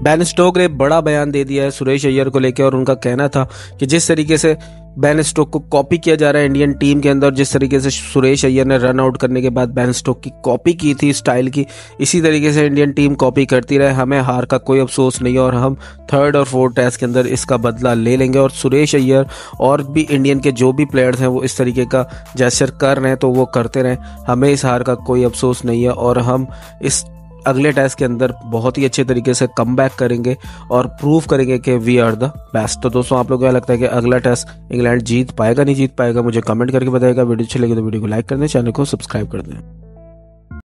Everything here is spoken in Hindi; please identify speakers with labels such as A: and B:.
A: बेन स्टोक ने बड़ा बयान दे दिया है सुरेश अय्यर को लेकर, और उनका कहना था कि जिस तरीके से बेन स्टोक को कॉपी किया जा रहा है इंडियन टीम के अंदर, जिस तरीके से सुरेश अय्यर ने रन आउट करने के बाद बेन स्टोक की कॉपी की थी स्टाइल की, इसी तरीके से इंडियन टीम कॉपी करती रहे। हमें हार का कोई अफसोस नहीं है और हम थर्ड और फोर्थ टेस्ट के अंदर इसका बदला ले लेंगे। और सुरेश अय्यर और भी इंडियन के जो भी प्लेयर्स हैं वो इस तरीके का जेस्चर कर रहे हैं तो वो करते रहें, हमें इस हार का कोई अफसोस नहीं है और हम इस अगले टेस्ट के अंदर बहुत ही अच्छे तरीके से कम बैक करेंगे और प्रूव करेंगे कि वी आर द बेस्ट। तो दोस्तों, आप लोगों को क्या लगता है कि अगला टेस्ट इंग्लैंड जीत पाएगा नहीं जीत पाएगा, मुझे कमेंट करके बताइएगा। वीडियो अच्छी लगी तो वीडियो को लाइक कर दें, चैनल को सब्सक्राइब कर दें।